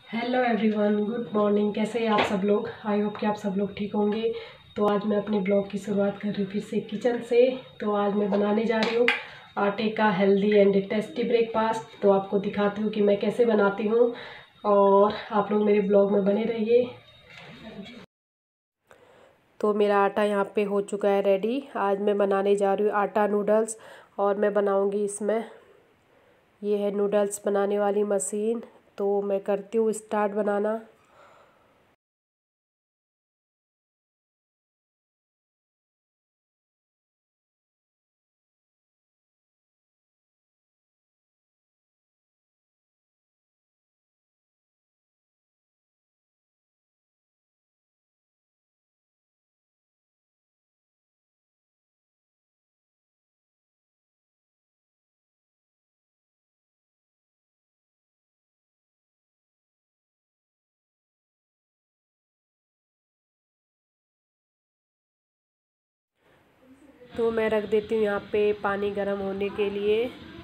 Hello everyone, good morning. कैसे हैं आप सब लोग? आई होप कि आप सब लोग ठीक होंगे। तो आज मैं अपने ब्लॉग की शुरुआत कर रही हूँ फिर से किचन से। तो आज मैं बनाने जा रही हूँ आटे का हेल्दी एंड टेस्टी ब्रेकफास्ट। तो आपको दिखाती हूँ कि मैं कैसे बनाती हूँ और आप लोग मेरे ब्लॉग में बने रहिए। तो मेरा आटा यहाँ पे हो चुका है रेडी। आज मैं बनाने जा रही हूँ आटा नूडल्स और मैं बनाऊँगी इसमें, ये है नूडल्स बनाने वाली मशीन। तो मैं करती हूँ स्टार्ट बनाना। तो मैं रख देती हूँ यहाँ पे पानी गर्म होने के लिए।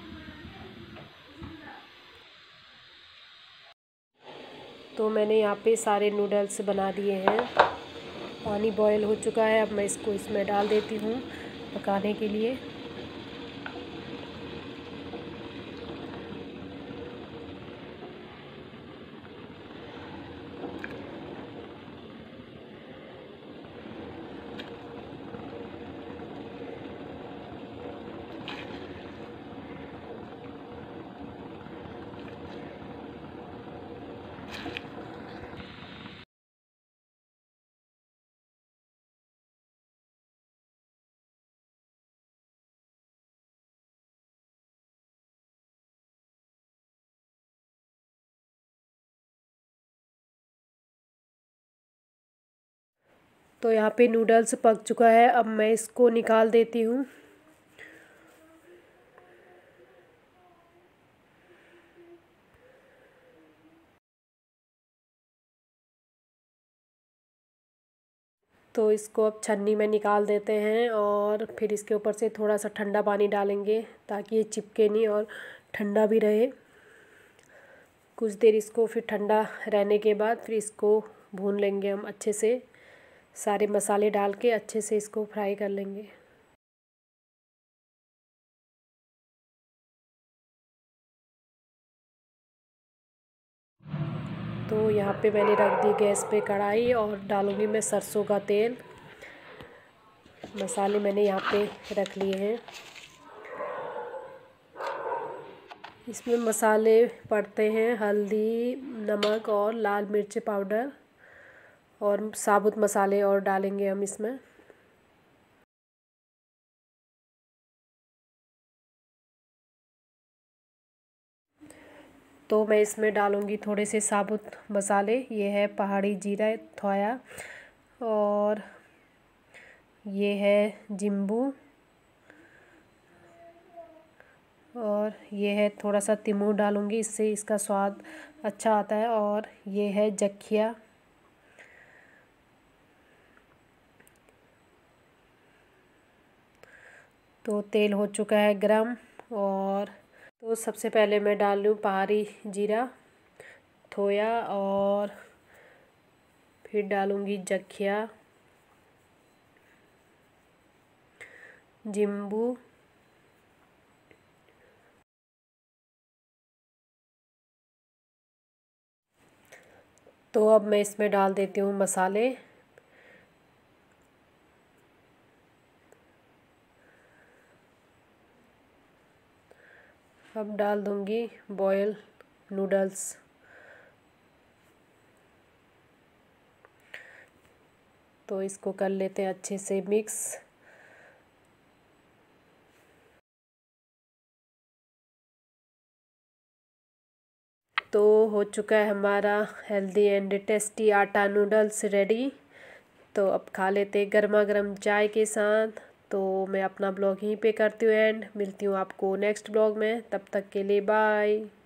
तो मैंने यहाँ पे सारे नूडल्स बना दिए हैं। पानी बॉयल हो चुका है। अब मैं इसको इसमें डाल देती हूँ पकाने के लिए। तो यहाँ पे नूडल्स पक चुका है। अब मैं इसको निकाल देती हूँ। तो इसको अब छन्नी में निकाल देते हैं और फिर इसके ऊपर से थोड़ा सा ठंडा पानी डालेंगे ताकि ये चिपके नहीं और ठंडा भी रहे। कुछ देर इसको फिर ठंडा रहने के बाद फिर इसको भून लेंगे हम अच्छे से। सारे मसाले डाल के अच्छे से इसको फ्राई कर लेंगे। तो यहाँ पे मैंने रख दी गैस पे कढ़ाई और डालूँगी मैं सरसों का तेल। मसाले मैंने यहाँ पे रख लिए हैं। इसमें मसाले पड़ते हैं हल्दी, नमक और लाल मिर्च पाउडर और साबुत मसाले और डालेंगे हम इसमें। तो मैं इसमें डालूँगी थोड़े से साबुत मसाले। ये है पहाड़ी जीरा थोया और ये है जिम्बू और ये है थोड़ा सा तिमूर डालूँगी, इससे इसका स्वाद अच्छा आता है। और ये है जखिया। तो तेल हो चुका है गरम और तो सबसे पहले मैं डाल लूँ पहाड़ी जीरा थोया और फिर डालूँगी जखिया, जिम्बू तो अब मैं इसमें डाल देती हूँ मसाले। अब डाल दूँगी बॉयल नूडल्स। तो इसको कर लेते हैं अच्छे से मिक्स। तो हो चुका है हमारा healthy and tasty atta noodles ready. तो अब खा लेते हैं गर्मा गर्म चाय के साथ। तो मैं अपना ब्लॉग यहीं पे करती हूँ एंड मिलती हूँ आपको नेक्स्ट ब्लॉग में। तब तक के लिए बाय।